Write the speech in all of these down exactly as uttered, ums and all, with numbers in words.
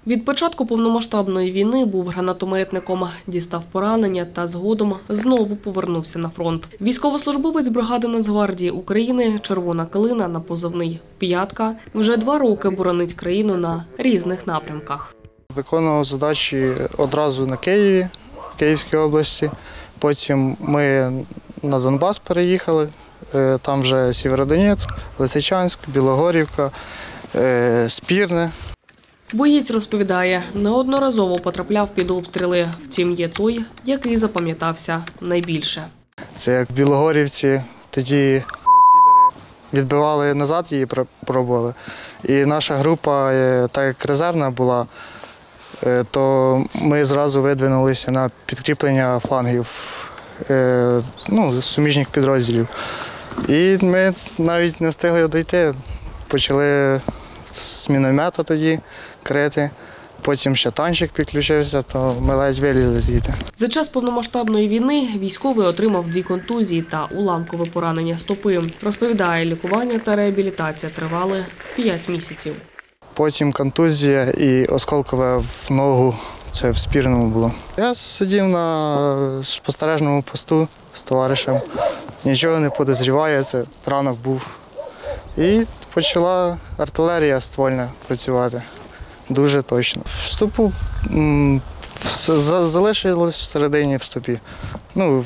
Від початку повномасштабної війни був гранатометником, дістав поранення та згодом знову повернувся на фронт. Військовослужбовець бригади Нацгвардії України «Червона калина» на позивний «П'ятка» вже два роки боронить країну на різних напрямках. Виконував задачі одразу на Києві, в Київській області. Потім ми на Донбас переїхали, там вже Сєвєродонецьк, Лисичанськ, Білогорівка, Спірне. Боєць розповідає, неодноразово потрапляв під обстріли, втім є той, який запам'ятався найбільше. Це як в Білогорівці, тоді відбивали назад, її пробували. І наша група, так як резервна була, то ми зразу видвинулися на підкріплення флангів, ну, суміжних підрозділів. І ми навіть не встигли дійти, почали з міномета тоді крити, потім ще танчик підключився, то ми ледь вилізли звідти. За час повномасштабної війни військовий отримав дві контузії та уламкове поранення стопи. Розповідає, лікування та реабілітація тривали п'ять місяців. Потім контузія і осколкове в ногу, це в Спірному було. Я сидів на спостережному посту з товаришем, нічого не подозріває, це ранок був. І почала артилерія ствольна працювати, дуже точно. В стопу залишилось всередині в стопі. Ну,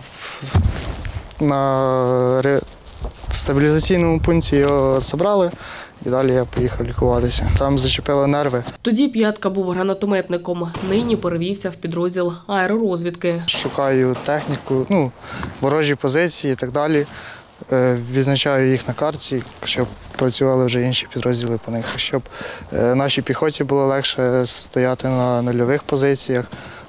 на стабілізаційному пункті його забрали і далі я поїхав лікуватися. Там зачепило нерви. Тоді П'ятка був гранатометником, нині перевівся в підрозділ аеророзвідки. Шукаю техніку, ну, ворожі позиції і так далі. Відзначаю їх на карті, щоб працювали вже інші підрозділи по них, щоб нашій піхоті було легше стояти на нульових позиціях.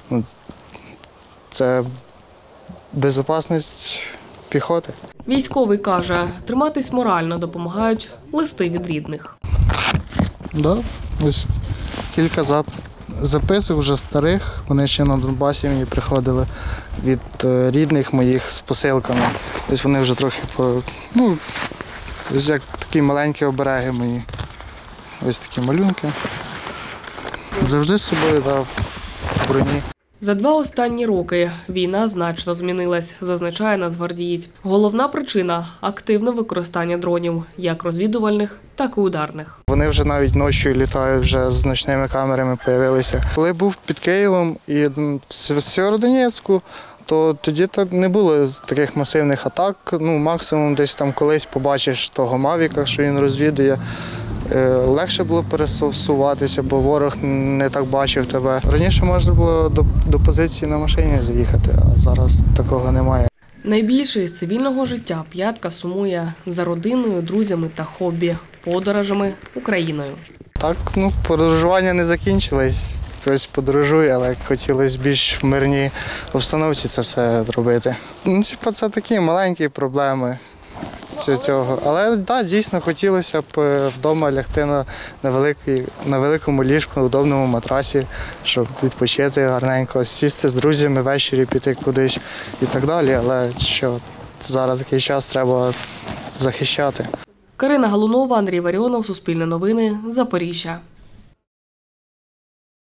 Це безпечність піхоти. Військовий каже, триматись морально допомагають листи від рідних. Да, ось кілька записок вже старих, вони ще на Донбасі мені приходили від рідних моїх з посилками. Ось вони вже трохи, ну, ось як такі маленькі обереги мені. Ось такі малюнки. Завжди з собою дав в броні. За два останні роки війна значно змінилась, зазначає нацгвардієць. Головна причина – активне використання дронів, як розвідувальних, так і ударних. Вони вже навіть ночі літають, вже з ночними камерами з'явилися. Коли був під Києвом і в Сєвєродонецьку, то тоді не було таких масивних атак. Ну, максимум десь там колись побачиш того мавіка, що він розвідує. Легше було пересуватися, бо ворог не так бачив тебе. Раніше можна було до, до позиції на машині заїхати, а зараз такого немає. Найбільше із цивільного життя П'ятка сумує за родиною, друзями та хобі – подорожами Україною. Так, ну, подорожування не закінчилось. Хтось подорожує, але хотілося більш в мирній обстановці це все робити. Ну, типу, це такі маленькі проблеми цього. Але да, дійсно хотілося б вдома лягти на, на, великий, на великому ліжку, на удобному матрасі, щоб відпочити гарненько, сісти з друзями ввечері, піти кудись і так далі. Але що зараз такий час треба захищати. Карина Галунова, Андрій Варіонов, Суспільне новини, Запоріжжя.